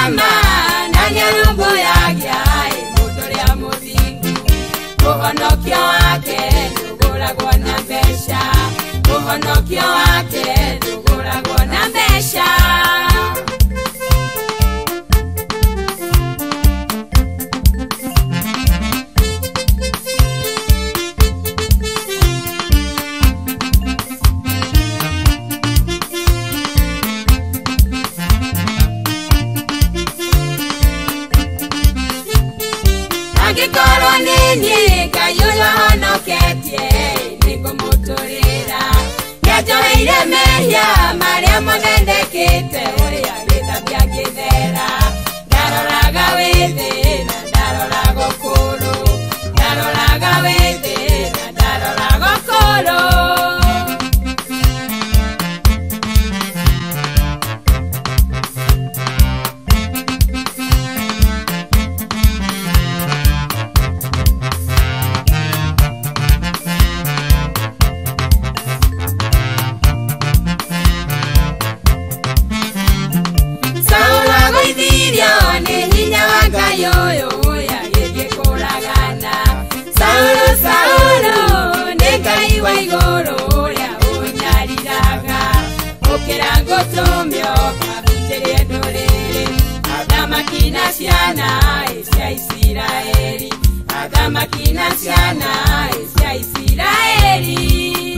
ciama na nĩarũmbũyagia mũndũ ũrĩa mũthingu. Ũhonokio wake ndũgũragwo na mbeca, ũhonokio wake ndũgũragwo na mbeca. Angĩkorwo nĩ niĩ Ngai ũrĩa ũhonoketie nĩngũmũtũrĩra, nĩanjoheire mehia marĩa mothe ndekĩte, ũrĩa gĩthathi angĩthera. Ndaroraga wĩthĩ na ndaroraga ũkũrũ, ndaroraga wĩthĩ na ndaroraga ũkũrũ. Ciana cia Isiraeli, athamaki na ciana cia Isiraeli.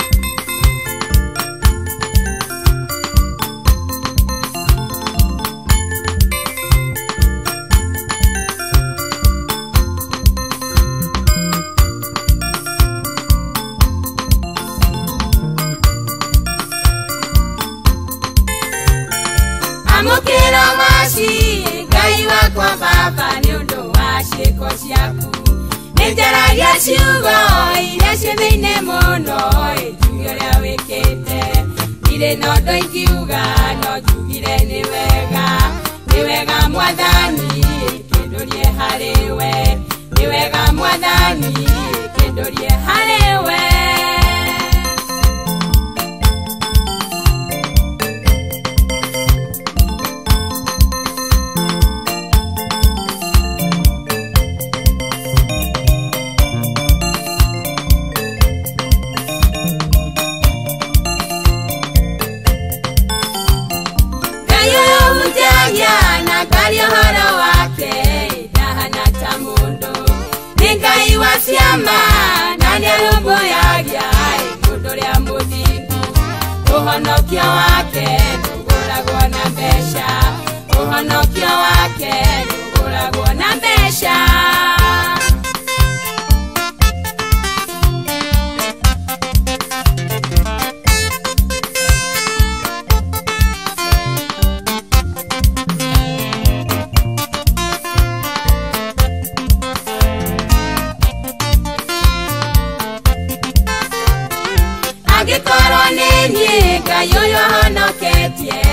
Amũkĩra waci Ngai wakwa Baba nĩ ũndũ wa ciĩko ciaku. Nĩnjaragia ciugo iria ciĩ-thĩinĩ mũno njuge ũrĩa wĩkĩte. Irĩ na ũndũ ingiuga no njugire nĩ wega, nĩ wega Mwathani kĩndũrie harĩ we, nĩ wega Mwathani kĩndũrie harĩ we. Ũhoro wake ndahana ta mũndũ, nĩ Ngai wa ciama na nĩarũmbũyagia mũndũ ũrĩa mũthingu. Ũhonokio wake ndũgũragwo na mbeca, ũhonokio wake ndũgũragwo na mbeca. Angĩkorwo nĩ niĩ Ngai ũrĩa ũhonoketie